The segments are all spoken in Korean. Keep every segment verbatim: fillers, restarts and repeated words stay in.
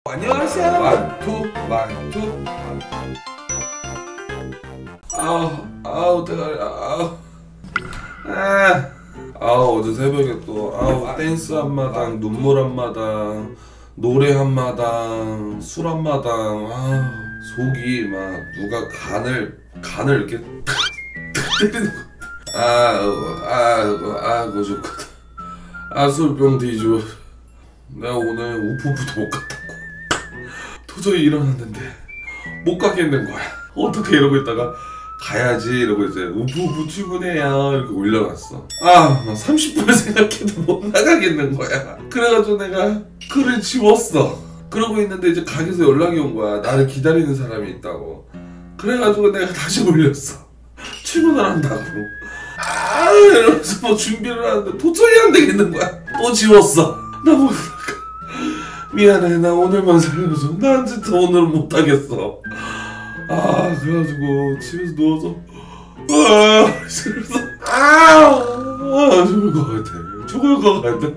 안녕하세요. 완투 완투. 아우 아우 대가리 아우. 아, 아우 어제 새벽에 또 아우 댄스 한마당, 눈물 한마당, 노래 한마당, 술 한마당. 아우 속이 막 누가 간을 간을 이렇게 탁 때리는 거. 아우 아우 아우 좋거든. 아 술병 뒤집어. 내가 오늘 우프우프도 못 갔다고. 도저히 일어났는데 못 가겠는 거야. 어떻게 이러고 있다가 가야지 이러고 이제 우프우프 출근해야 이렇게 올려놨어. 아 삼십 분을 생각해도 못 나가겠는 거야. 그래가지고 내가 글을 지웠어. 그러고 있는데 이제 가게에서 연락이 온 거야. 나를 기다리는 사람이 있다고. 그래가지고 내가 다시 올렸어. 출근을 한다고. 아 이러면서 뭐 준비를 하는데 도저히 안 되겠는 거야. 또 지웠어. 나 뭐 미안해, 나 오늘만 살려줘. 난 진짜 오늘은 못하겠어. 아 그래가지고 집에서 누워서 아 이러면서 아, 아 죽을 것 같아. 죽을 것 같아.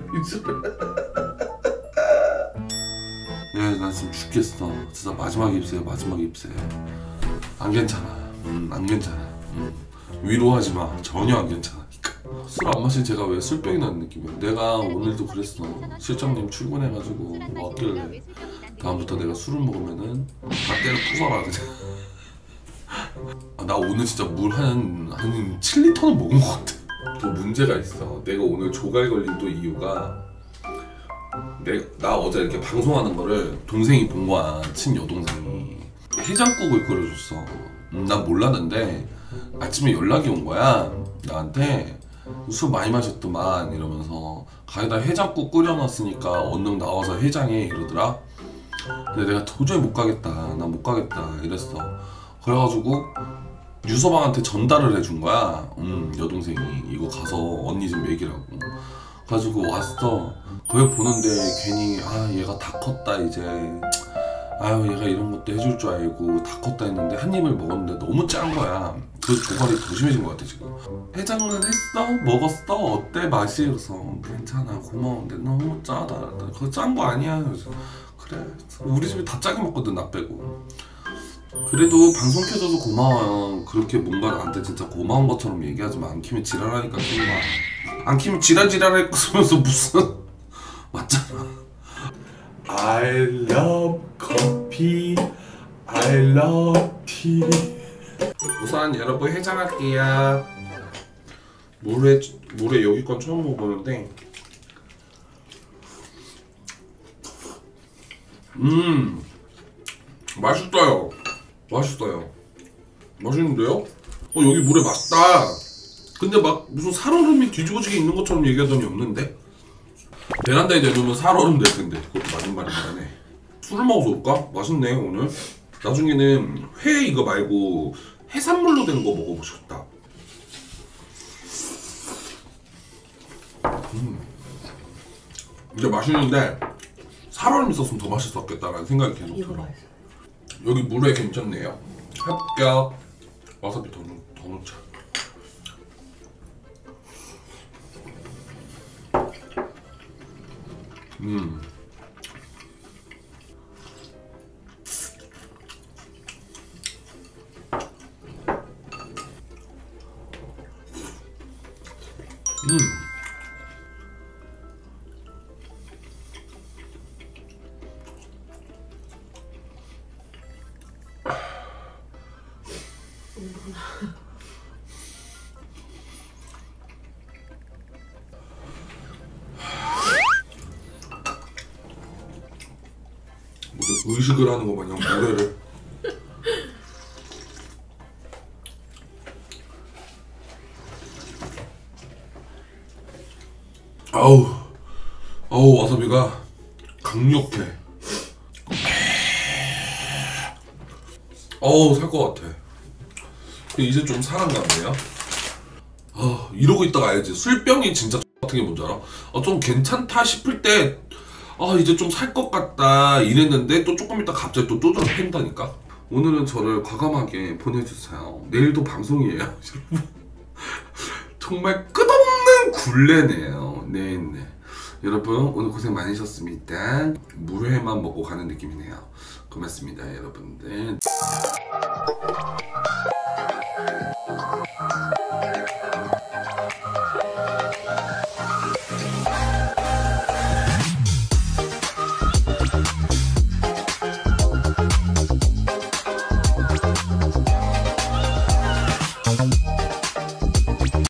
예, 난 지금 죽겠어. 진짜 마지막 입새야, 마지막 입새. 안 괜찮아. 음, 안 괜찮아. 음. 위로하지 마. 전혀 안 괜찮아. 술 안 마신 제가 왜 술병이 나는 느낌이야. 내가 오늘도 그랬어. 실장님 출근해가지고 왔길래 다음부터 내가 술을 먹으면은 다 때려 부숴라 그냥. 아, 나 오늘 진짜 물 한 한 칠 리터는 먹은 것 같아. 또 문제가 있어. 내가 오늘 조갈 걸린 또 이유가 내, 나 어제 이렇게 방송하는 거를 동생이 본 거야. 친여동생이 해장국을 끓여줬어. 음, 난 몰랐는데 아침에 연락이 온 거야 나한테. 술 많이 마셨더만 이러면서 가게다 해장국 끓여놨으니까 얼른 나와서 해장해 이러더라. 근데 내가 도저히 못 가겠다, 나 못 가겠다 이랬어. 그래가지고 유서방한테 전달을 해준 거야. 음, 여동생이 이거 가서 언니 좀 얘기라고. 그래가지고 왔어. 그걸 보는데 괜히 아 얘가 다 컸다 이제. 아유 얘가 이런 것도 해줄 줄 알고 다 컸다 했는데 한 입을 먹었는데 너무 짠 거야. 그래서 고갈이 더 심해진 것 같아 지금. 해장은 했어? 먹었어? 어때 맛이? 그래서 괜찮아 고마운데 너무 짜다. 그거 짠 거 아니야. 그래서 그래 우리 집에 다 짜게 먹거든 나 빼고. 그래도 방송 켜줘서 고마워요. 그렇게 뭔가 나한테 진짜 고마운 것처럼 얘기하지만 안 키면 지랄하니까 키는 거야. 안 키면 지랄지랄 했으면서 무슨 맞잖아. I love coffee, I love tea. 우선 여러분 해장할게요. 물에 물에 여기 건 처음 먹어보는데, 음 맛있어요. 맛있어요. 맛있는데요? 어 여기 물에 맛있다. 근데 막 무슨 살얼음이 뒤집어지게 있는 것처럼 얘기하더니 없는데? 베란다에 내놓으면 살얼음 될 텐데 그것도 맞는 말이네. 술을 먹어서 올까? 맛있네 오늘. 나중에는 회 이거 말고 해산물로 된 거 먹어보고 싶다. 음. 이제 맛있는데 살얼음 있었으면 더 맛있었겠다라는 생각이 계속 들어. 여기 물회 괜찮네요. 합격. 와사비 더, 넣, 더 넣자. 음. 음. 무슨 의식을 하는 거 마냥 노래를. 아우 아우 와사비가 강력해. 어우 살 것 같아. 이제 좀 살아났네요. 아 이러고 있다가 알지. 술병이 진짜 같은 게 뭔지 알아? 아, 좀 괜찮다 싶을 때 아 이제 좀 살 것 같다 이랬는데 또 조금 있다 갑자기 또 쪼들어 팬다니까. 오늘은 저를 과감하게 보내주세요. 내일도 방송이에요. 정말 끝없는 굴레네요. 네네. 여러분 오늘 고생 많으셨습니다. 물회만 먹고 가는 느낌이네요. 고맙습니다 여러분들.